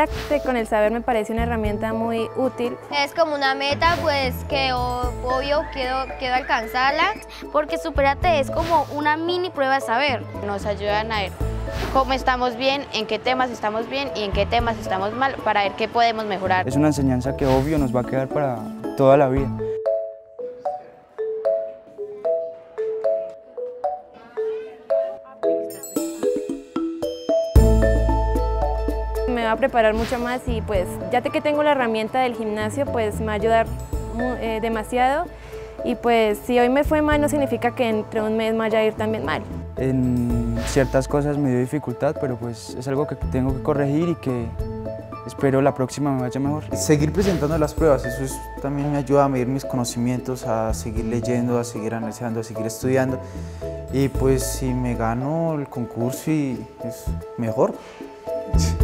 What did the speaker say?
quedarse con el saber me parece una herramienta muy útil. Es como una meta, pues que obvio quiero alcanzarla. Porque Supérate es como una mini prueba de saber. Nos ayudan a ver cómo estamos bien, en qué temas estamos bien y en qué temas estamos mal, para ver qué podemos mejorar. Es una enseñanza que obvio nos va a quedar para toda la vida. Me va a preparar mucho más y pues ya que tengo la herramienta del gimnasio pues me va a ayudar demasiado y pues si hoy me fue mal no significa que entre un mes me vaya a ir también mal. En ciertas cosas me dio dificultad, pero pues es algo que tengo que corregir y que espero la próxima me vaya mejor. Seguir presentando las pruebas, eso también me ayuda a medir mis conocimientos, a seguir leyendo, a seguir analizando, a seguir estudiando y pues si me gano el concurso y es mejor.